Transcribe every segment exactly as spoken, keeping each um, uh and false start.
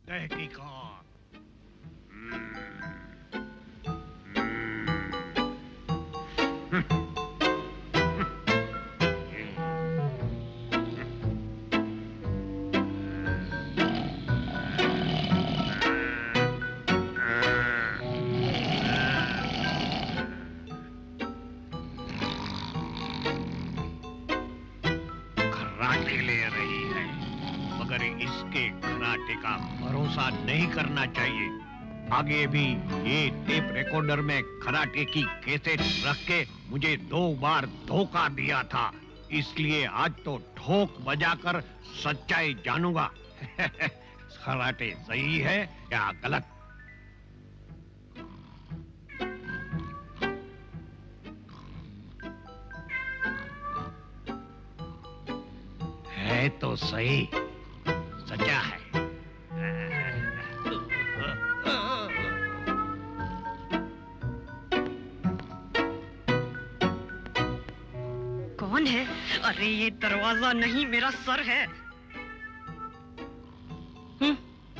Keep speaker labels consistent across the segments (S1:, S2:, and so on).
S1: तहकीकात। खर्राटे ले रही है, मगर इसके खर्राटे का भरोसा नहीं करना चाहिए। आगे भी ये टेप रिकॉर्डर में खर्राटे की कैसेट रख के मुझे दो बार धोखा दिया था, इसलिए आज तो ठोक बजाकर सच्चाई जानूंगा। खर्राटे सही है या गलत। है तो सही, सच्चा है।
S2: कौन है? अरे ये दरवाजा नहीं, मेरा सर है। हम्म।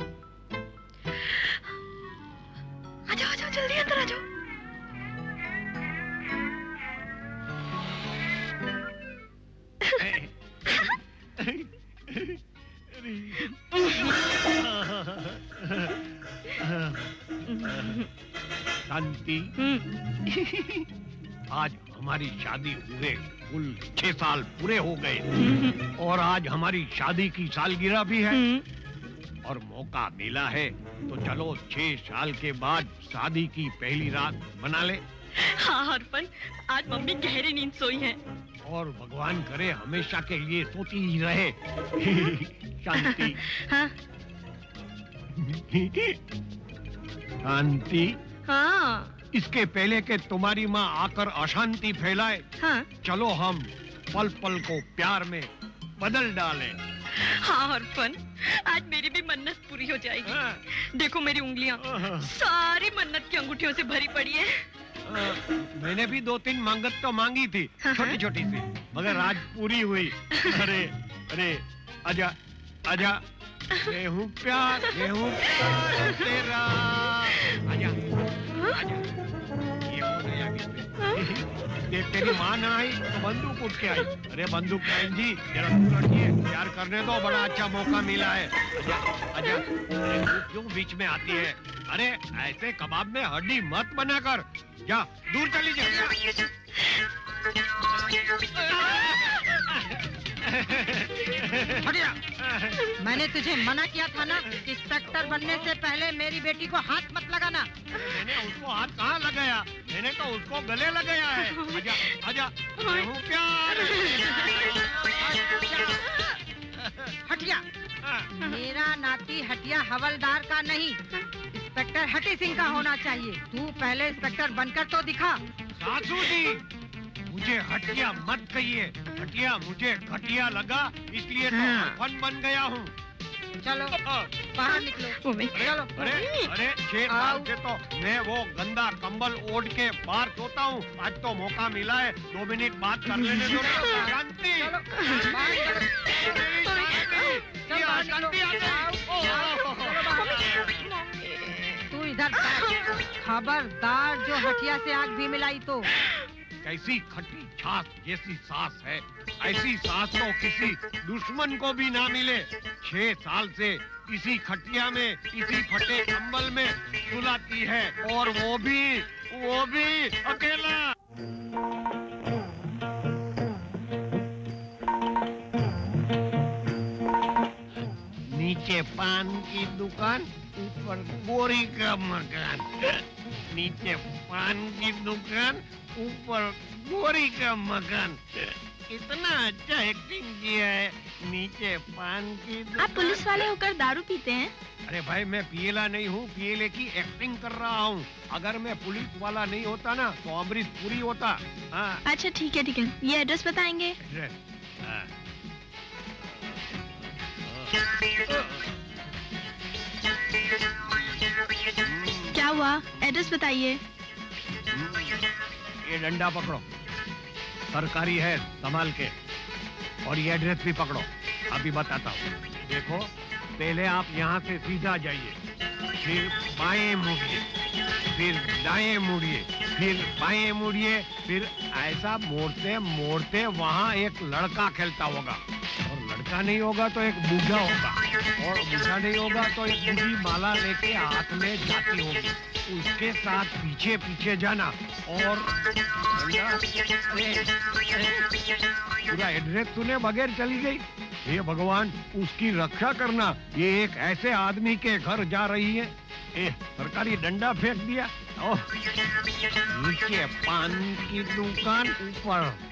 S2: आ जाओ, आ जाओ, जल्दी अंदर आ जाओ।
S1: शांति, आज हमारी शादी हुए कुल छह साल पूरे हो गए और आज हमारी शादी की सालगिरह भी है और मौका मिला है तो चलो छह साल के बाद शादी की पहली रात मना ले।
S2: हाँ हरपन, आज मम्मी गहरी नींद सोई है
S1: और भगवान करे हमेशा के लिए सोती ही रहे। शांति।
S2: हाँ?
S1: शांति।
S2: हाँ।
S1: इसके पहले के तुम्हारी माँ आकर अशांति फैलाए,
S2: हाँ?
S1: चलो हम पल पल को प्यार में बदल डालें।
S2: हाँ हरपन, आज मेरी भी मन्नत पूरी हो जाएगी।
S1: हाँ।
S2: देखो मेरी उंगलियां सारी मन्नत की अंगूठियों से भरी पड़ी है।
S1: आ, मैंने भी दो तीन मांगत तो मांगी थी, छोटी छोटी सी, मगर आज पूरी हुई। अरे अरे आजा आजा, मैं हूँ प्यार, मैं हूँ प्यार तेरा। आजा आजा। ये हो गया किससे? देख तेरी माँ ना आई तो बंदूक उठ के आई। अरे बंदूक बहन जी जरा दूर रखिए, प्यार करने दो, बड़ा अच्छा मौका मिला है। आजा आजा। अरे तू क्यों बीच में आती है? अरे ऐसे कबाब में हड्डी मत बनाकर, जा दूर चली जा।
S3: हटिया। मैंने तुझे मना किया था ना, इंस्पेक्टर बनने से पहले मेरी बेटी को हाथ मत लगाना।
S1: मैंने उसको हाथ कहाँ लगाया? मैंने तो उसको गले लगाया है। आजा आजा, मैं हूँ प्यार।
S3: हटिया। मेरा नाती हटिया हवलदार का नहीं, इंस्पेक्टर हटी सिंह का होना चाहिए। तू पहले इंस्पेक्टर बनकर तो दिखा।
S1: सासू जी, मुझे हटिया मत कहिए, हटिया मुझे घटिया लगा, इसलिए तो हरपन बन गया हूँ।
S3: चलो बाहर निकलो।
S1: चलो। अरे अरे छह साल से तो मैं वो गंदा कंबल ओढ़ के बाहर सोता हूँ, आज तो मौका मिला है, दो मिनट बात कर लेने दो। शांति।
S3: तू इधर खबरदार, जो हटिया से आग भी मिलाई तो।
S1: कैसी खट्टी छाछ जैसी सांस है, ऐसी सांस तो किसी दुश्मन को भी ना मिले। छह साल से इसी खटिया में, इसी फटे कंबल में सुलाती है, और वो भी वो भी अकेला। नीचे पान की दुकान, ऊपर गोरी का मकान। नीचे पान की दुकान, ऊपर गोरी का मकान। इतना अच्छा एक्टिंग किया है। नीचे पान की दुकान।
S4: आप पुलिस वाले होकर दारू पीते हैं?
S1: अरे भाई, मैं पीएला नहीं हूँ, पीएले की एक्टिंग कर रहा हूँ। अगर मैं पुलिस वाला नहीं होता ना तो अमरीश पुरी होता। हाँ।
S4: अच्छा ठीक है ठीक है, ये एड्रेस बताएंगे?
S1: हाँ।
S4: क्या हुआ, एड्रेस बताइए।
S1: ये डंडा पकड़ो, सरकारी है, संभाल के, और ये एड्रेस भी पकड़ो, अभी बताता हूँ। देखो, पहले आप यहाँ से सीधा जाइए, फिर बाएं मुड़िए, फिर दाएं मुड़िए, फिर बाएं मुड़िए, फिर ऐसा मोड़ते मोड़ते वहाँ एक लड़का खेलता होगा, और लड़का नहीं होगा तो एक बूढ़ा होगा, और बूढ़ा नहीं होगा तो एक बूढ़ी माला लेके हाथ में जाती होगी, उसके साथ पीछे पीछे जाना। और पूरा एड्रेस तूने बगैर चली गई। हे भगवान, उसकी रक्षा करना। ये एक ऐसे आदमी के घर जा रही है। ए, सरकारी डंडा फेंक दिया। ओह, नीचे पान की दुकान, ऊपर